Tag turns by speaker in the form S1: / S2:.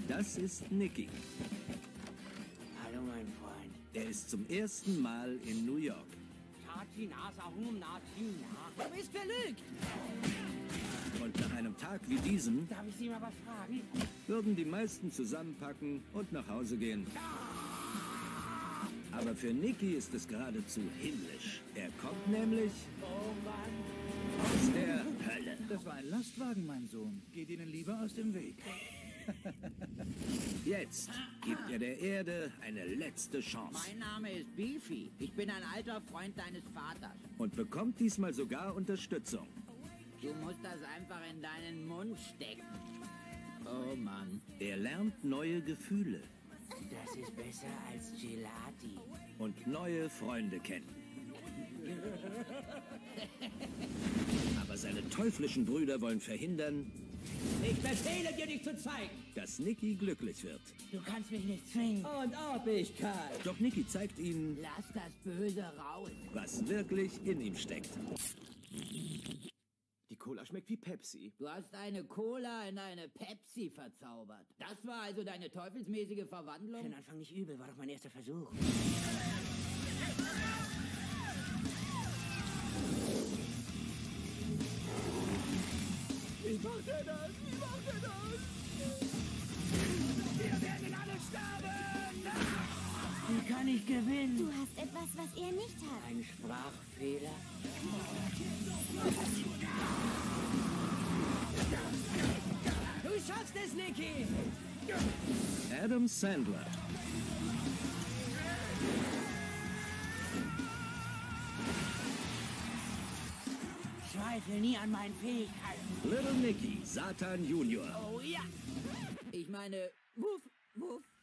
S1: Das ist Nicky.
S2: Hallo, mein Freund.
S1: Er ist zum ersten Mal in New York.
S2: Du bist verlügt!
S1: Und nach einem Tag wie diesem
S2: Darf ich Sie mal was fragen?
S1: würden die meisten zusammenpacken und nach Hause gehen. Aber für Nicky ist es geradezu himmlisch. Er kommt nämlich
S2: Oh Mann.
S1: aus der Hölle.
S3: Das war ein Lastwagen, mein Sohn. Geht Ihnen lieber aus dem Weg.
S1: Jetzt gibt er der Erde eine letzte Chance
S4: Mein Name ist Beefy. Ich bin ein alter Freund deines Vaters.
S1: und bekommt diesmal sogar Unterstützung.
S4: Du musst das einfach in deinen Mund stecken. Oh Mann.
S1: Er lernt neue Gefühle
S2: Das ist besser als Gelati.
S1: und neue Freunde kennen. Aber seine teuflischen Brüder wollen verhindern,
S2: Ich befehle dir, dich zu zeigen.
S1: dass Nicky glücklich wird.
S2: Du kannst mich nicht zwingen. Und ob ich kann.
S1: Doch Nicky zeigt ihnen,
S4: Lass das Böse raus.
S1: was wirklich in ihm steckt.
S5: Die Cola schmeckt wie Pepsi.
S4: Du hast eine Cola in eine Pepsi verzaubert. Das war also deine teufelsmäßige
S2: Für
S4: Verwandlung?
S2: den Anfang nicht übel, war doch mein erster Versuch.
S5: Wie macht er das? Wie macht er das?
S2: Wir werden alle sterben! Wie kann ich gewinnen?
S6: Du hast etwas, was er nicht hat.
S2: Ein Sprachfehler? Du schaffst es, Nicky!
S1: Adam Sandler,
S2: Zweifel nie an meinen Fähigkeiten.
S1: Little Nicky, Satan Junior.
S2: Oh ja!
S4: Ich meine, wuff, wuff.